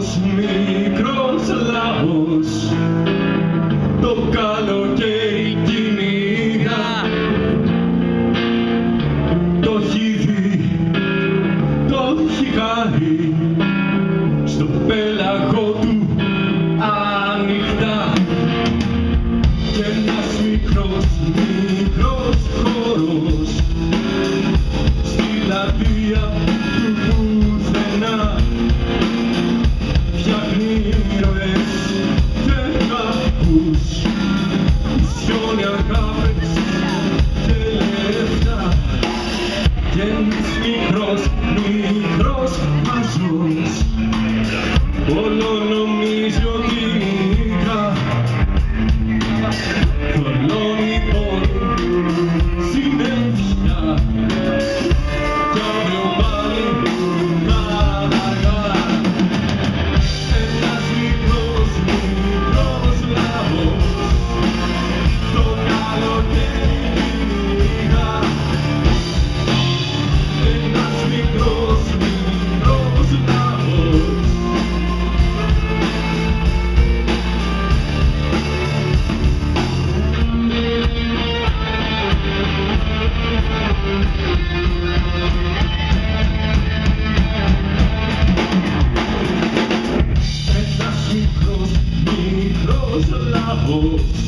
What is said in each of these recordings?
μικρός λαός, το καλοκαίρι κυνηγά. Το έχει δει, το έχει χαρεί, στο πέλαγο του ανοιχτά. Κι ένας μικρός χώρος στη πλατεία του πουθενά φτιάχνει ήρωες και κακούς, ισιώνει αγάπες και λεφτά. Κι ένας μικρός μαζός όλο νομίζει ότι νικά, θολώνει πόλη συνέχεια κι αύριο πάλι αργά. Ένας μικρός λαός, το καλοκαίρι κυνηγά. Ένας μικρός λαός. Λαός,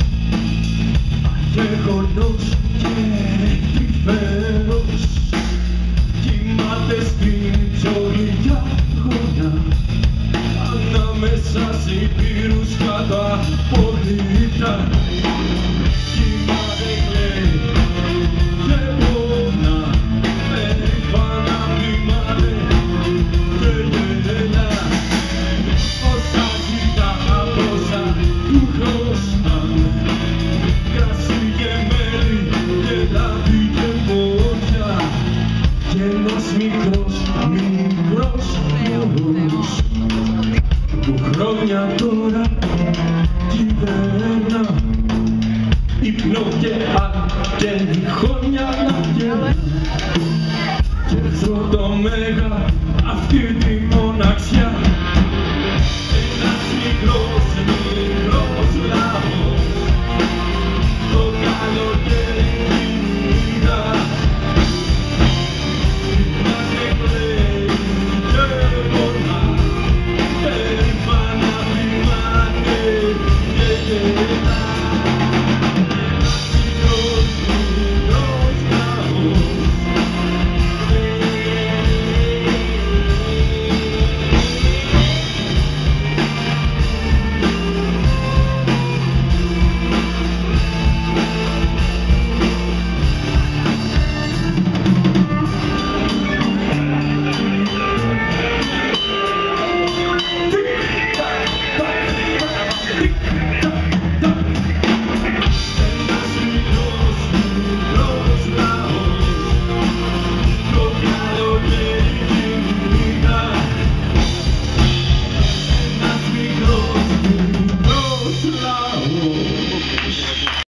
αγεγονός και τρυφερός, κοιμάται στην πιο γλυκιά γωνιά, ανάμεσα σε υπήρους κάτω από νύχτα. Κοιμάται, κλαίει και πονά, περήφανα βήματα και γελά. Όσα ζητά από όσα του χρωστάνε, κρασί και μέλι και λάδι και φωτιά. Κι ένας μικρός χώρος που χρόνια τώρα